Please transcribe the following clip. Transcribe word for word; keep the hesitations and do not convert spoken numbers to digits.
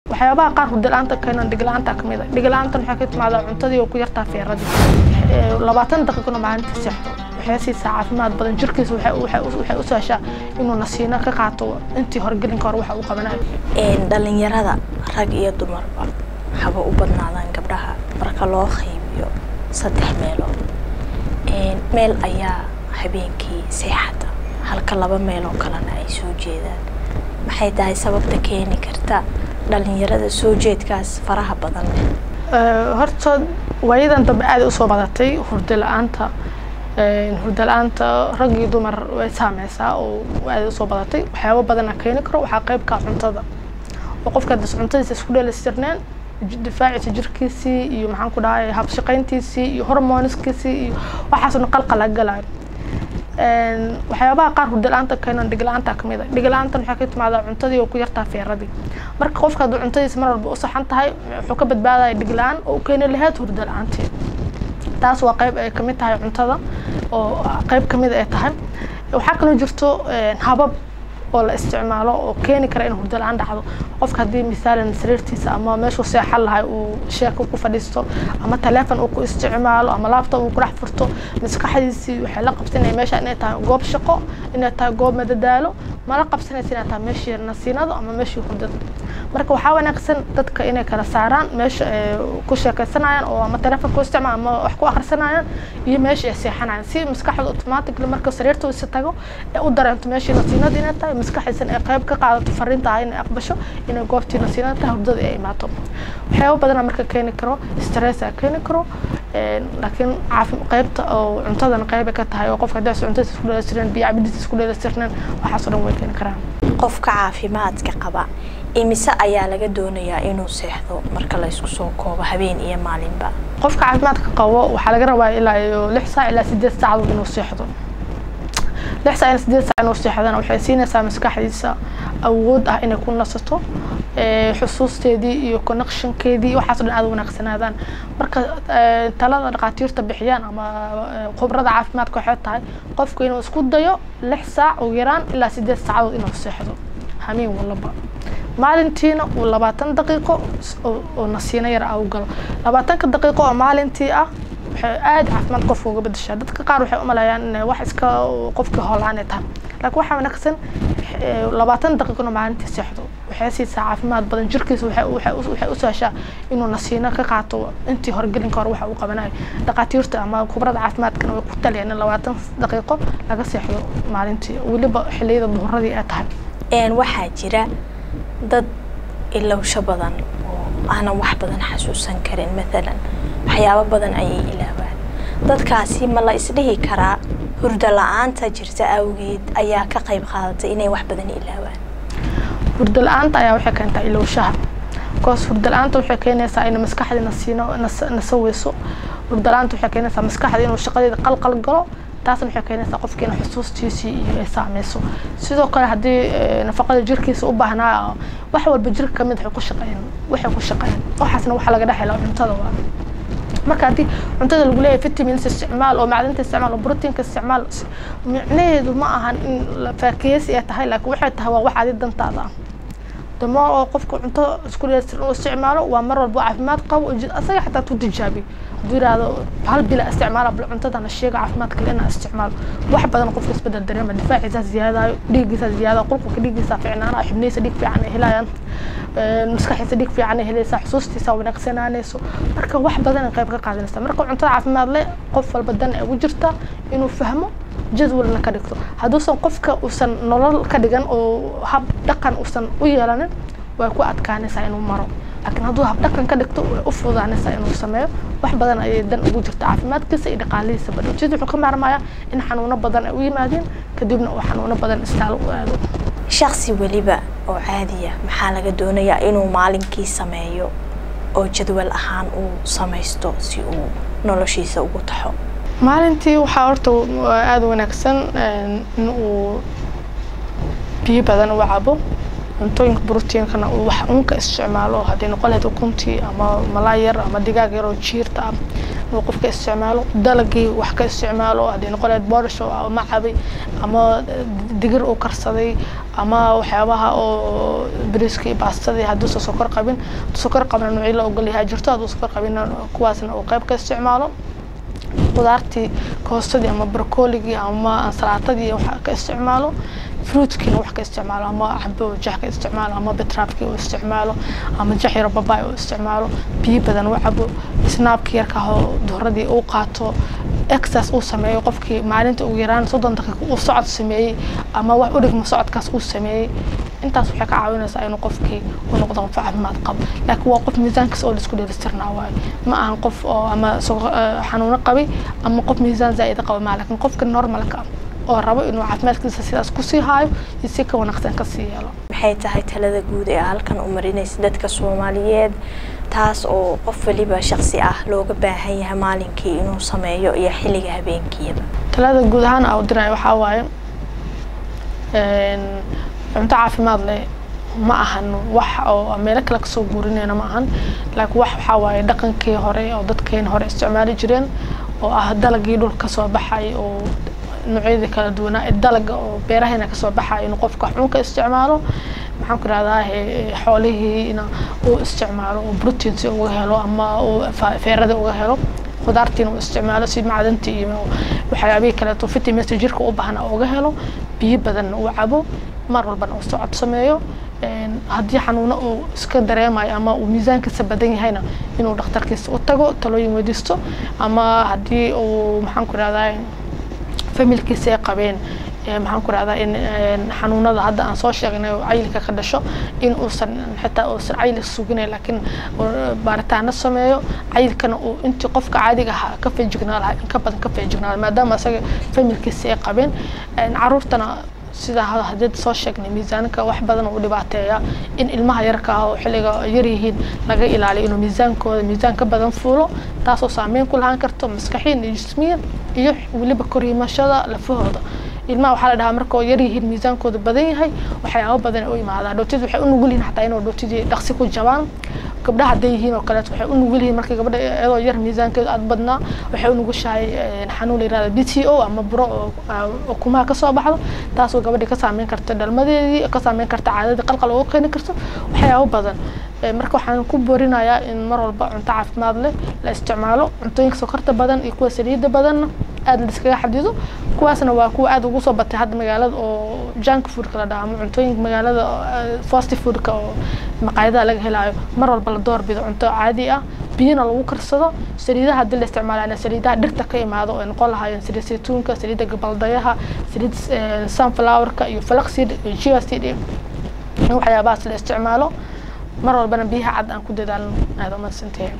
waxyaabaha qaar hurdo la'aanta keenan dhig la'aanta kamid ah dhig la'aanta waxa ka timaada cuntadii oo ku yartaa feeradii labaatan daqiiqo maalintii seexdo waxay siisaa caafimaad badan jirkiisa waxay waxay u saashaa inuu nasiino ka qaato intii horgelin karo waxa uu qabanayo een dhalinyarada rag iyo dumarba haba u badnaadaan gabdhaha marka loo qaybiyo saddex meelood een meel ayaa habeenkii seexata halka laba meel oo kalena ay soo jeedaan maxay tahay sababta keeni karta dhalinyarada soo jeedkaas faraha badan ee horta waayadan dab aad u soo badatay hurdo la'aanta ee hurdo la'aanta rag iyo dumar way saameysaa oo aad u soo badatay waxyaabo badan keeni karo waxa qayb ka cuntada oo qofka dad cuntadiisa isku dheelitirnaan difaaciisa jirkiisii iyo maxaan ku dhahay hab shaqayntiisii iyo hormoonskiisii iyo waxaas oo qalqal galay een waxyaabaha qaar hurdo la'aanta keenan dhig la'aanta kamid ah dhig la'aanta waxa ka timaada cuntadii oo ku yartaa feeradii marka qofka hadduu cuntadiisa mar walba u saxan tahay wuxuu ka badbaadayaa dhig la'aan oo keeni lahayd hurdo la'aantii taas waa qayb ay kamid tahay cuntada oo qayb kamid ay tahay waxa kale jirto habab oo la isticmaalo oo keeni kara in hurdo la'aan dhacdo qofka hadii misaalan sariirtiisa ama meeshu seexan lahay uu sheeko ku fadhiisto ama telefoon uu ku isticmaalo ama laptop uu ku rax furto maskaxdiisa waxay la qabsanay meesha inay tahay goob shaqo inay tahay goob madadaalo ma la qabsanaysa inay tahay meesha nasiinado ama meesha hurdada marka waxa wanaagsan dadka inay kala saaraan meesha ku sheekaysanayaan oo ama telefoon ku isticmaalo ama wax ku akhrisanayaan iyo meesha ay seexanayaan si maskaxdu automatically marka sariirtu is tago u dareento meesha nasiinada inay tahay maskaxdiisa ay qayb ka qaadato fariinta ay aqbasho inay goobtii nasiinada hurdada ay imaato waxyaabo badan marka keeni karo stress ay keeni karo ee laakiin caafimaad qaybta oo cuntadan qayb ka tahay oo qofka hadii cuntadiisa isku dheelitiran biyo cabdiisa isku dheelitiran waxa soo dhan way keeni karaan qofka caafimaadka qaba imise ayaa laga doonayaa inuu seexdo marka la isku soo koobo habeen iyo maalinba qofka caafimaadka qabo waxa laga rabaa ilaa lix saac ilaa siddeed saacadood inuu seexdo lix saac ilaa siddeed saac inuu seexdana waxay siinaysaa maskaxdiisa awood ah inay ku nasato ee xusuusteedii iyo connectionkeedii waxa soo dhan aad wanaagsanadaan marka talada dhaqaatiirta bixiyaan ama khibrada caafimaadka waxay tahay qofku inuu isku dayo lix saac oo yaraan ilaa siddeed saacadood inuu seexdo hameen walba maalintiina uu labaatan daqiiqo oo nasiino yar ah u galo labaatan daqiiqo oo maalintii ah waxay aad caafimaad qofka uga bedeshaa dadka qaar waxay u maleeyaan in wax iska qofka hoolaan ay tahay laakiin waxa wanaagsan labaatan daqiiqo maalintii seexdo waxay siisaa caafimaad badan jirkiisa waxay waxay waxay u saashaa inuu nasiino ka qaato intii horgelin karo waxa uu qabanayo dhaqaatiirta ama khibrada caafimaadkana way ku taliyaan in labaatan daqiiqo laga seexdo maalintii waliba xilliyada duhuradii ay tahay een waxa jira dad ilowsho badan oo aanan wax badan xasuusan karin midalan waxyaabo badan ayay ilaawaan dadkaasi ma la isdhihi karaa hurdo la'aanta jirta awgeed ayaa ka qayb qaadatay inay wax badan ilaawaan hurdo la'aanta ayaa waxay keentaa ilowshaha koos hurdo la'aanta waxay keenaysaa in maskaxda nasiino nasaweyso hurdo la'aanta waxay keenaysaa maskaxda inuu shaqadeeda qalqal galo taasna waxay keenaysaa qofka in xusuustiisii iyo ay saameyso sidoo kale hadii nafaqada jirkiisa u baahnaa wax walba jirka kamid ah ku shaqeeyaan waxay ku shaqeeyaan waxaasna waxa laga dhaxlaa cuntada waa marka hadii cuntada lagu leeyahay vitamins isticmaal oo macdanta isticmaal oo proteinka isticmaal micnaheedu ma ahan in la faakiyeesi ay tahay laakiin waxay tahay waa wax aad dantaada damo oo qofku cunto isku dheelitiran oo isticmaalo waa mar walba caafimaad qabo asaga xataa tu tijaabi diraado hal bila isticmaal bal cuntada sheega caafimaadka leena isticmaal wax badan qofka isbedel dareema difaaciisa ziyaadayo dhiiggiisa ziyaada qolka dhiiggiisa fiicnaana xibniisa dhiig fiican ay helayaan maskaxdiisa dhiig fiican ay helaysa xusuustiisa wanaagsanaaneeso marka wax badan qayb ka qaadanaysa marka cuntada caafimaad leh qof walba dan ay u jirta inuu fahmo jadwalna ka dhigto haduusan qofka uusan nolol ka dhigan oo hab dhaqan uusan u yeelanin way ku adkaanaysaa inuu maro laakiin hadduu hab dhaqan ka dhigto way u fududaanaysaa inuu sameeyo wax badan ayay dan ugu jirta caafimaadkiisa iyo dhaqaalihiisa badho jid wuxuu ka maarmayaa in xanuuno badan ay u yimaadeen kadibna uu xanuuno badan istaal u aado shakhsi waliba oo caadiya maxaa laga doonayaa inuu maalinkii sameeyo oo jadwal ahaan uu samaysto si uu noloshiisa ugu taxo maalintii waxa horta aad wanaagsan in uu biyo badan u cabo cuntooyinka proteinkana uu wax unka isticmaalo hadii noqon lahayd ukuntii ama malaay yar ama digaag yar oo jiirta وقف كاستعماله دلقي وح كاستعماله هذين قلت بورش أو معبي أما دقر أو كرصدي أما وحيابها أو بريسكي باستدي هدوس سكر قبين سكر قبل نوعي له وقال لي هاجرته هدوس سكر قبين كواسنا أو قيب كاستعماله خضارتي كوستدي أما بروكولي أما أنسلاتدي وح كاستعماله فروت كنا وح كاستعماله أما حبة وجح كاستعماله أما بترابكي واستعماله أما جحير باباي واستعماله بي بدن وعبو سناب كيركه دهردي أو قاتو إكساس أو سماي وقفكي معلنت أو جيران صدق دقيق أو صعد سماي أما واحد أوريك مصعد كاس أو سماي أنت صحك عاونا ساينو قفكي ونقطة فعل ما تقب لكن وقف ميزان كس أول سكول يسترنا واي ما أنقف أما سوق حنون قوي أما قف ميزان زائد قوي ما لكن قفك النورمال كام oo rabo inuu caafimaadkiisa sidaas ku sii haayo si ka wanaagsan ka sii yeelo maxay tahay talada guud ee halkan u marinaysa dadka Soomaaliyeed taas oo qof waliba shakhsi ah looga baahan yahay maalinkii inuu sameeyo iyo xilliga habeenkiiba talada guud ahaan oo diray waxa waaye een cunto caafimaad leh ma ahan wax oo meel kale ka soo guurinayna ma ahan laakiin wax waxa waaye dhaqankii hore oo dadkeen hore isticmaali jireen oo ah dalagii dhulka soo baxay oo نوعية كلا دونا الدلق أو بيرهنا كسب بحا إنه قف كحون كاستعماله محن كنا هذا حوله إنه هو استعماله وبروتين وجهله أما وفيرده وجهله خضارتين واستعماله سيد معدنتي وحيابي كلا توفتي مثل جيرك وبهنا وجهله بيبدن وعبه مرة البن أو سميه هدي حنونه أو اسكندرية ما أما وميزان كسبدين هنا إنه دكتور كيس وتجو تلوي مديستو أما هدي أو محن كنا هذا familkiisa qabeen ee maxaan ku raacdaa in xanuunada hadda aan soo sheegnay oo cayilka ka dhasho in uusan xitaa uusan cayil suginay laakiin baaritaano sameeyo cayilkana uu intii qofka caadiga ah ka feejignaa lahaa in ka badan ka feejignaa maadaama asaga familkiisa ay qabeen caruurtana sida hadda soo sheegnay miisaanka wax badan oo dhibaateeya in ilmaha yarka ah oo xilliga yar yihiin laga ilaaliyo inuu miisaankooda miisaan ka badan fuulo taas oo saameyn ku lahaan karto maskaxiyan iyo jismiyan iyo waliba koriimashada lafahooda ilmaha waxa la dhahaa marka oo yar yihiin miisaankooda badan yahay waxyaabo badan oo yimaada dhootid waxay u nugul yihiin xataa inuu dhootidii dhaqsi ku jabaan gabdhaha haday yihiin oo kale waxay u nugul yihiin markay gabadha iyadoo yar miisaankeeda aad badnaa waxay u nugushahay xanuun yiraahdo B T O ama buro oo kumaha ka soo baxdo taas oo gabadha ka saameyn karta dhalmadeedii ka saameyn karta caadada qalqal oo keeni karto waxyaabo badan marka waxaan ku boorinayaa in mar walba cunto caafimaad leh la isticmaalo cuntooyinka sokorta badan iyo kuwa saliidda badan aad la iskaga xadido kuwaasna waa kuwa aad ugu soo batay hadda magaalada oo junk food kala dhaamo cuntooyinka magaalada fast food ka oo maqaayadaha laga helayo mar walba la door bido cunto caadi ah biyana lagu karsado saliidaha hadii la isticmaalayo saliidaha dhirta ka imaado oo noqon lahaayeen saliid saytuunka saliidda gabaldayaha saliid sunflower ka iyo flaxseed iyo chia seed waxyaabahaas la isticmaalo mar walbana biyaha cad aan ku dadaalno aad uma santeen